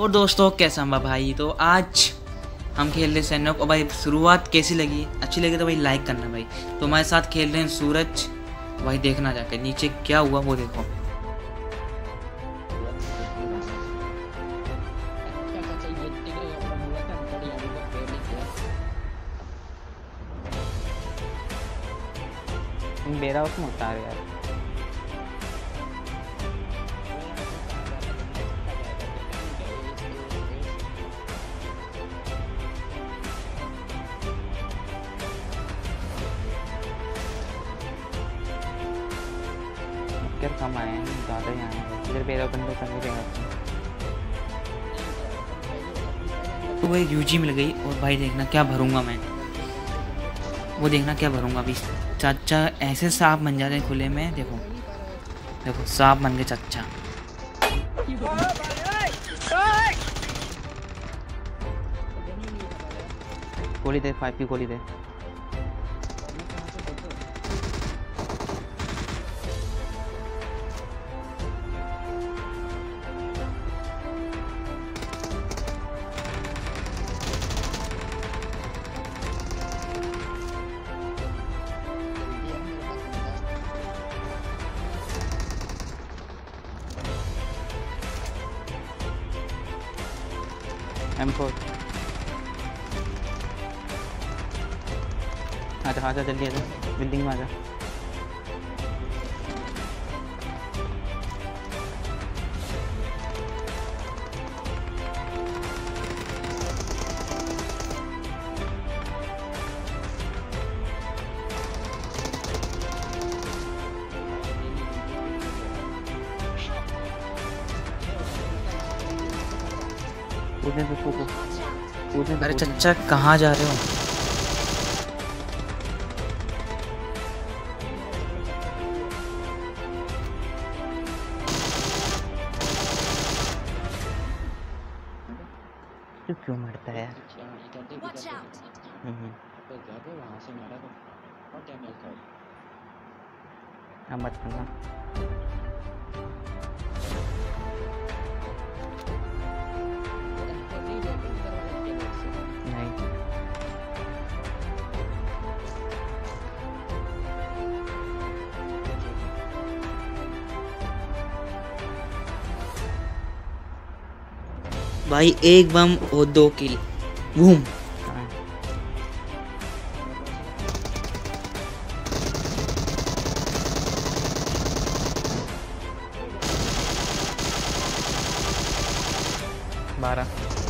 और दोस्तों कैसा हुआ भाई। तो आज हम खेल रहे सैनोक। और भाई शुरुआत कैसी लगी, अच्छी लगी तो भाई लाइक करना भाई। तो हमारे साथ खेल रहे हैं सूरज। भाई देखना जाके नीचे क्या हुआ वो देखो। मेरा उसमें उतार यार। क्या कम आए हैं ज़्यादा ही आए हैं इधर। मेरा बंदा करने देगा तो भाई यूजी मिल गई। और भाई देखना क्या भरूंगा मैं, वो देखना क्या भरूंगा अभी। चाचा ऐसे सांप बन जाते हैं खुले में। देखो देखो सांप बन गए चाचा। गोली दे, 5 की गोली दे। M4 आजा जल्दी आजा, बिल्डिंग में आजा। कूदने पे कूदो, कूदने पे अरे कूदो। चाचा कहाँ जा रहे हो? तू क्यों मरता है यार? अब मत करना। नहीं भाई एक बम और 2 किल। बूम। हाँ। बारह